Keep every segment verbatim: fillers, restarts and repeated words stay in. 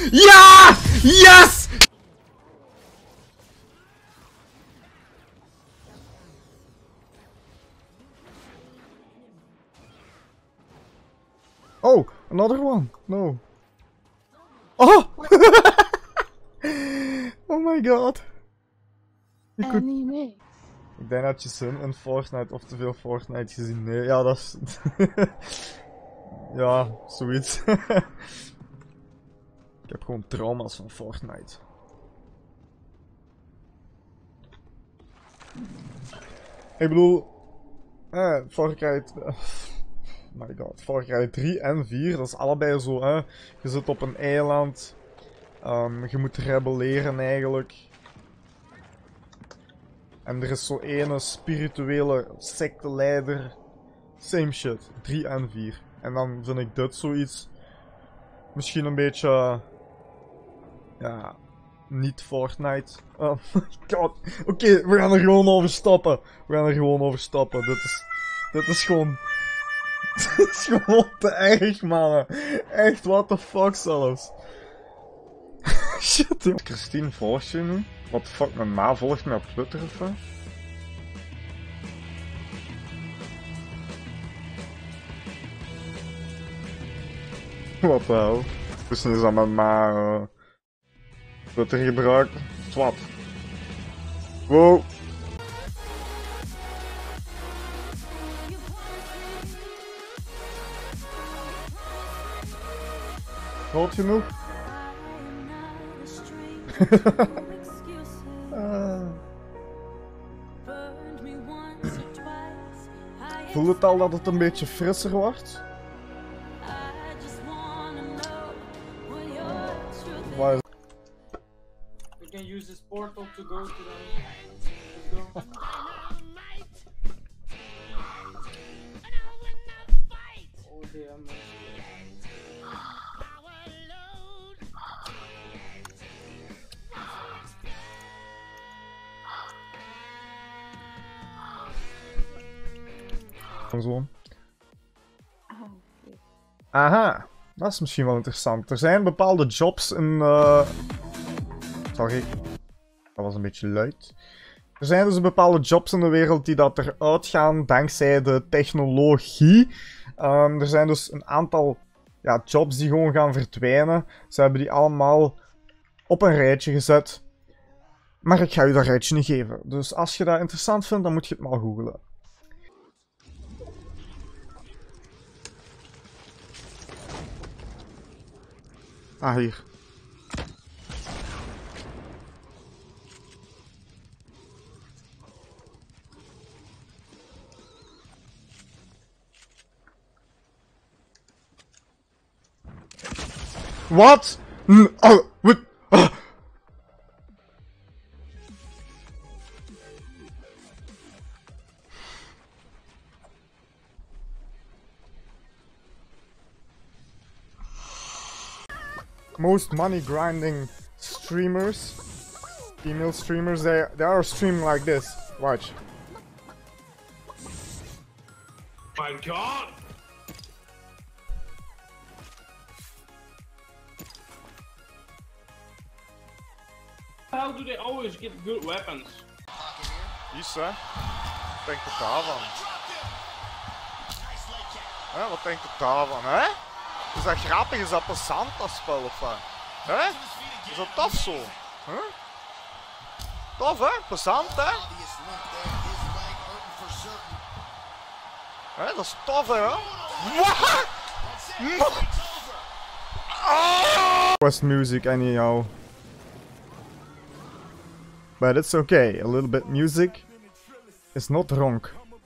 Ja! Yes! Oh, another one. No. Oh! Oh my god. Je kunt... Anime. Ik denk dat je zin in Fortnite of te veel Fortnite gezien. Nee, ja, dat is... ja, zoiets. Ik heb gewoon trauma's van Fortnite. Ik bedoel... Eh, Far Cry... Uh, my god, Far Cry drie en vier, dat is allebei zo, hè. Je zit op een eiland. Um, je moet rebelleren eigenlijk. En er is zo ene spirituele secteleider. Same shit, drie en vier. En dan vind ik dit zoiets... Misschien een beetje... Ja... Niet Fortnite. Oh my god. Oké, okay, we gaan er gewoon over stappen. We gaan er gewoon over stappen. Dit is... Dit is gewoon... Dit is gewoon te erg, mannen. Echt, what the fuck zelfs. Shit, joh. Christine volgt je nu? What the fuck, mijn ma volgt me op Twitter of wat? Wat de hel? Dus nu is dat mijn ma uh, Twitter gebruikt. Wat? Wow. Groot genoeg? uh. Voel het al dat het een beetje frisser wordt? Waar is... We can use this portal to go to the... Let's go. Oh damn. Zo. Aha, dat is misschien wel interessant. Er zijn bepaalde jobs in... Uh... Sorry, dat was een beetje luid. Er zijn dus bepaalde jobs in de wereld die dat eruit gaan dankzij de technologie. Um, er zijn dus een aantal ja, jobs die gewoon gaan verdwijnen. Ze hebben die allemaal op een rijtje gezet. Maar ik ga je dat rijtje niet geven. Dus als je dat interessant vindt, dan moet je het maar googlen. Ah, hier. Wat? Oh, wat? Oh. Most money grinding streamers, female streamers, they they are streaming like this. Watch. My god! How do they always get good weapons? Yes, hè? Wat denkt het daarvan? Hè, wat denkt het daarvan, hè? Is dat grappig? Is dat passant, dat spel of wat? Hè? Is dat tof zo? Huh? Tof, hè? Passant, hè? Hè, dat is tof, hè? Wat? Oh! West music anyhow. But it's okay, a little bit music is not wrong.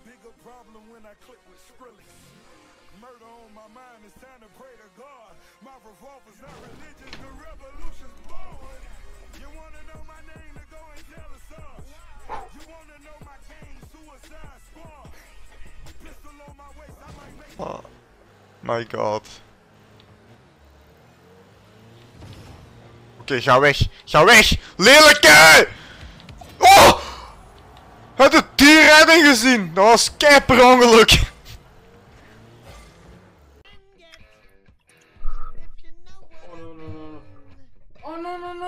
Oh my god. Oké, okay, ga weg. Ga weg! Lelijke! Oh! Heb je die redding gezien? Dat was kei per ongeluk. Oh no no no no.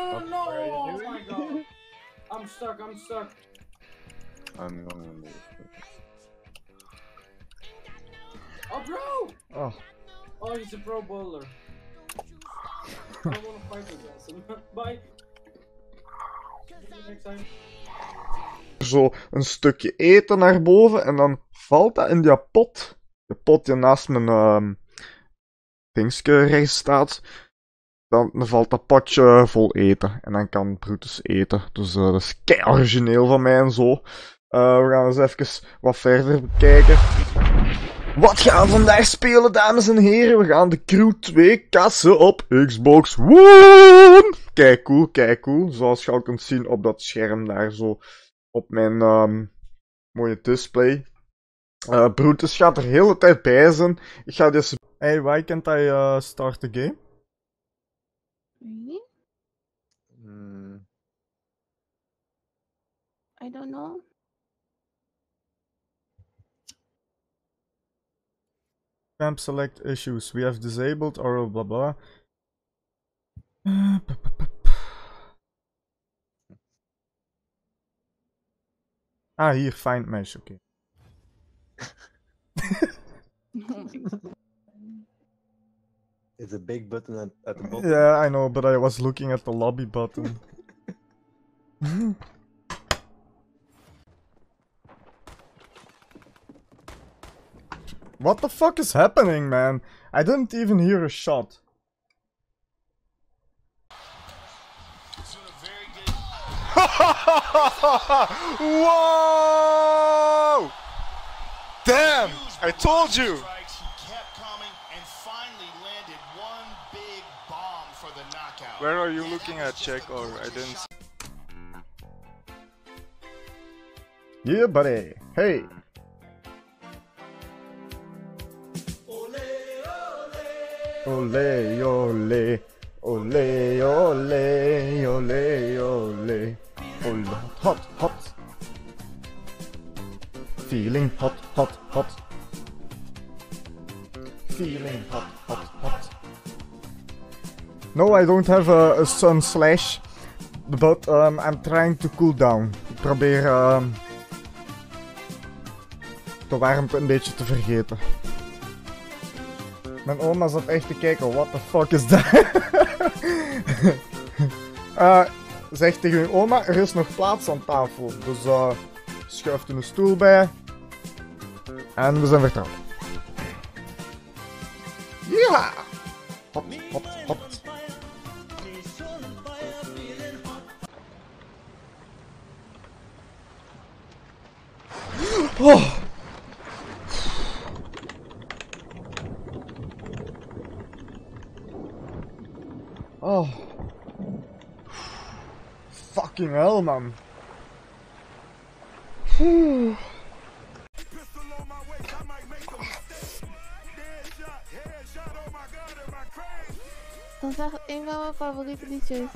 no, no! Oh my god! I'm stuck, I'm stuck. I'm going. Oh, bro! Oh. Oh, he's a pro bowler. I don't wanna fight with him. Bye. See you next time. Zo een stukje eten naar boven en dan valt dat in die pot. De pot die naast mijn um, dingske rechts staat. Dan, dan valt dat potje vol eten. En dan kan Brutus eten. Dus uh, dat is kei origineel van mij en zo. Uh, we gaan eens even wat verder bekijken. Wat gaan we vandaag spelen, dames en heren? We gaan de Crew twee kassen op Xbox One. Kijk cool, kijk cool. Zoals je al kunt zien op dat scherm daar zo. Op mijn um, mooie display. Uh, Brutus gaat er de hele tijd bij zijn. Ik ga dus... Hey, why can't I uh, start the game? Really? Mm. I don't know. Camp select issues. We have disabled or blah blah. Ah, hier, find mesh, oké. Oh my god. It's a big button at, at the bottom. Yeah, I know, but I was looking at the lobby button. What the fuck is happening, man? I didn't even hear a shot. Whoa! Damn! I told you! Where are you looking at, Check? Or I didn't see. Yeah, buddy. Hey. Ole, ole. Ole, ole, ole, ole. Ole, hot, hot. Feeling hot, hot, hot. Feeling hot, hot, hot. No, I don't have a, a sun slash, but um, I'm trying to cool down. Ik probeer um, de warmte een beetje te vergeten. Mijn oma zat echt te kijken, what the fuck is dat? uh, zeg tegen uw oma, er is nog plaats aan tafel. Dus uh, schuift u een stoel bij. En we zijn vertrokken. Ja! Hot, hot, hot. Oh. Oh. Fucking hell, man. Whew. Dat is echt een van mijn favoriete liedjes.